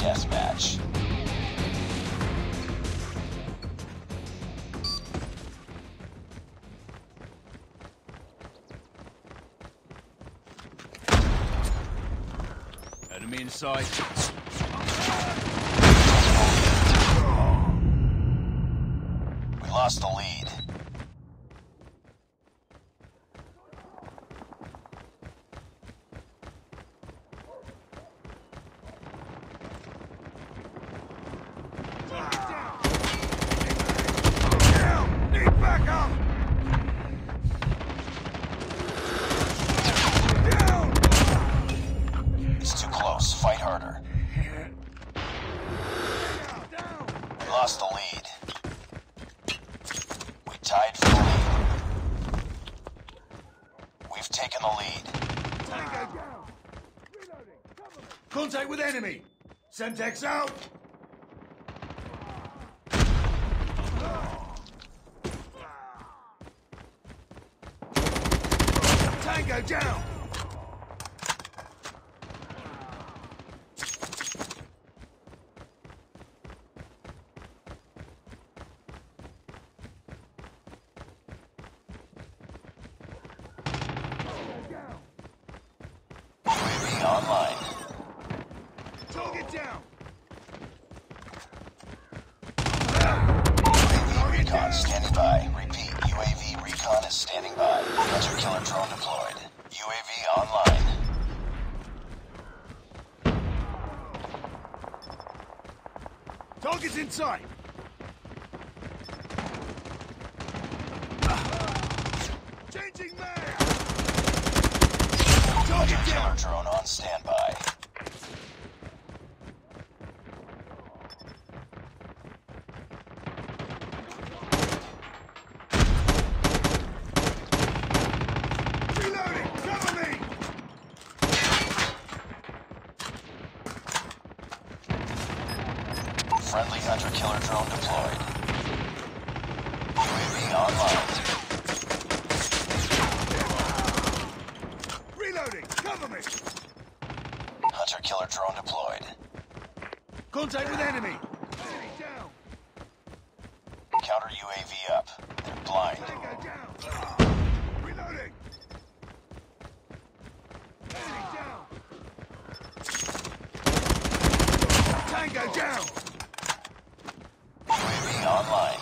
deathmatch. Enemy in sight. We lost the lead. It's too close. Fight harder. We lost the lead. We tied for the lead. We've taken the lead. Contact with enemy! Semtex out! Tango down! UAV online. Target down! UAV recon standing by. Repeat, UAV recon is standing by. Hunter killer drone deployed. UAV online. Target's in sight! Changing man! Hunter Target killer down! drone on standby. Reloading! Cover me! Friendly hunter killer drone deployed. UAV online. Reloading! Cover me! Hunter killer drone deployed. Contact with enemy! Enemy down! Counter UAV up. They're blind. Tango down! Reloading! Enemy down! Tango down! UAV online.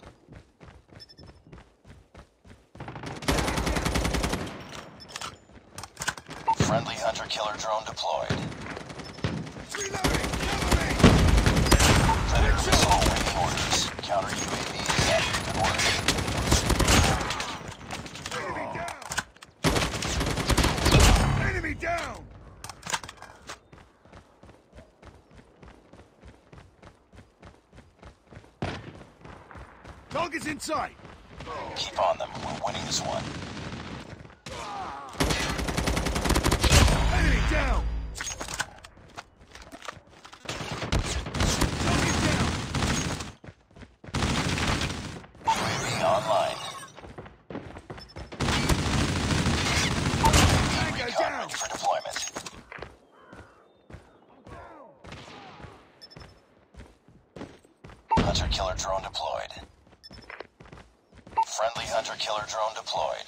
Friendly hunter killer drone deployed. Reloading! Cover me! Predator missile awaiting orders. Counter UAV is at good work. Enemy down! Enemy down! Target's in sight! Keep on them. We're winning this one. Enemy down! Target down! UAV online. Tango Recon down! ready for deployment. Hunter killer drone deployed. Friendly hunter killer drone deployed.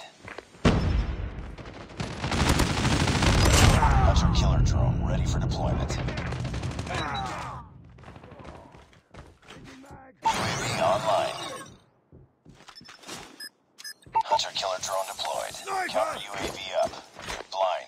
Hunter killer drone ready for deployment. UAV online. Hunter killer drone deployed. Counter UAV up. You're blind.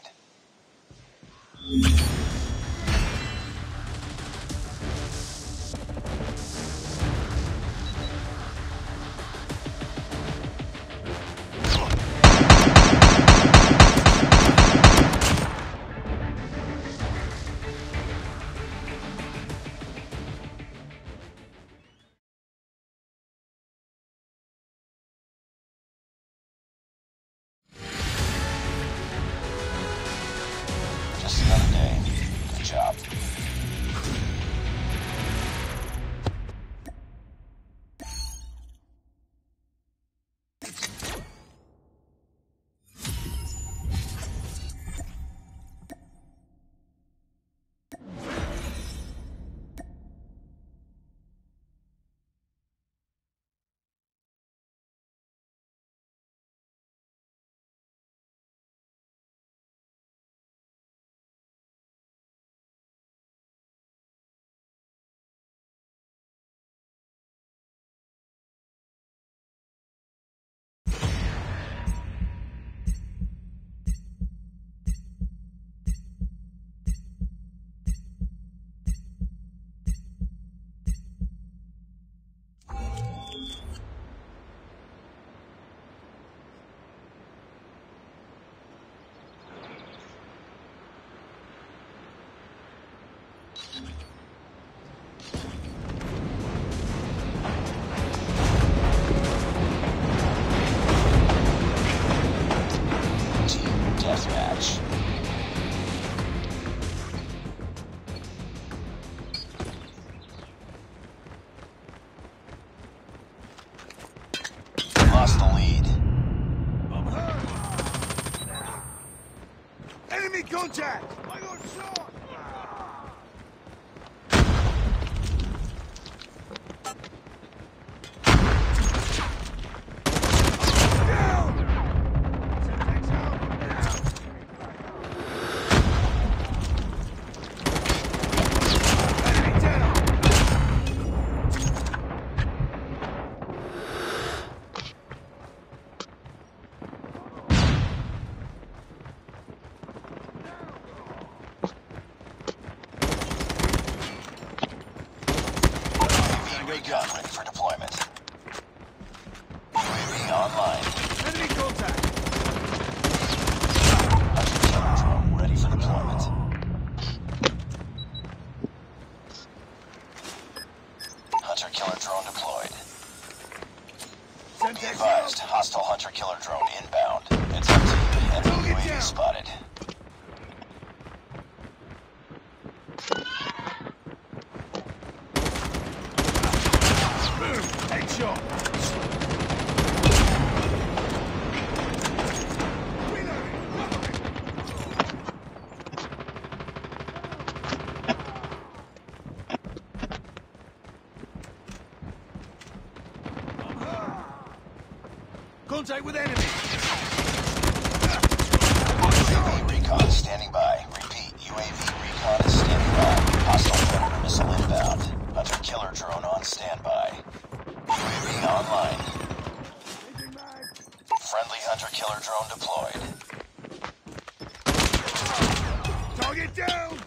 Team deathmatch. Lost the lead. I'm hurt. Enemy contact! I got shot! Down! Semtex out! Enemy down! UAV recon ready for deployment. UAV online. Enemy contact! Hunter killer drone ready for deployment. Hunter killer drone deployed. Be Semtex advised, out! hostile hunter killer drone inbound. It's up to you. Enemy Target UAV down. spotted. Boom! Headshot! Reloading! Contact with enemy! UAV recon standing by. Repeat, UAV recon is standing by. Hostile predator missile inbound. Hunter killer drone on standby. UAV online. Friendly hunter killer drone deployed. Target down!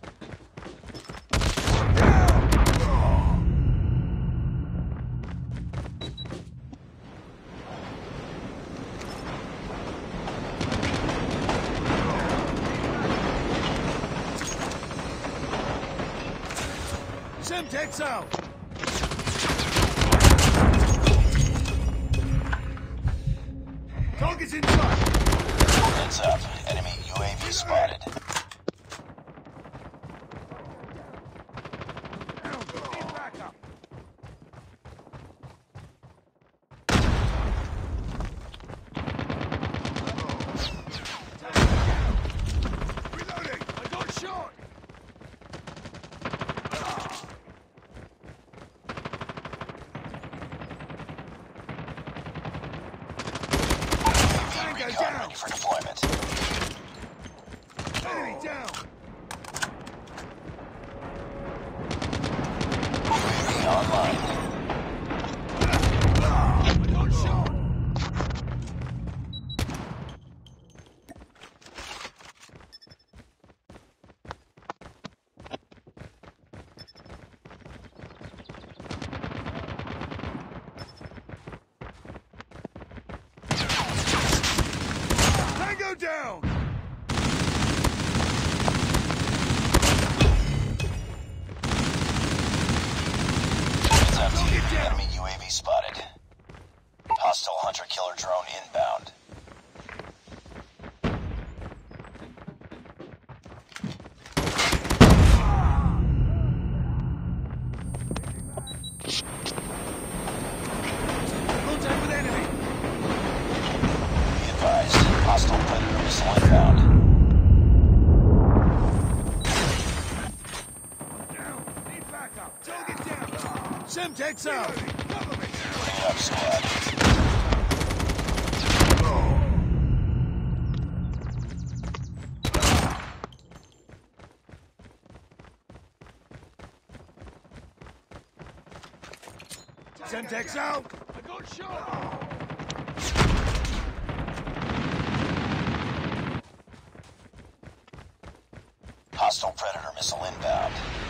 Semtex out! Target's in sight! Heads up. Enemy UAV spotted. Need backup! Reloading! I got shot! UAV Tango recon down! ready for deployment. Enemy down! UAV online. I got shot! Tango down! Heads up, team. Target down! Enemy UAV spotted. Hostile hunter killer drone inbound. Contact with enemy! Be advised, hostile predator missile inbound. Down! Need backup! Target down! Semtex out! Cover me! Clean up, squad. Semtex out! I got shot! Hostile predator missile inbound.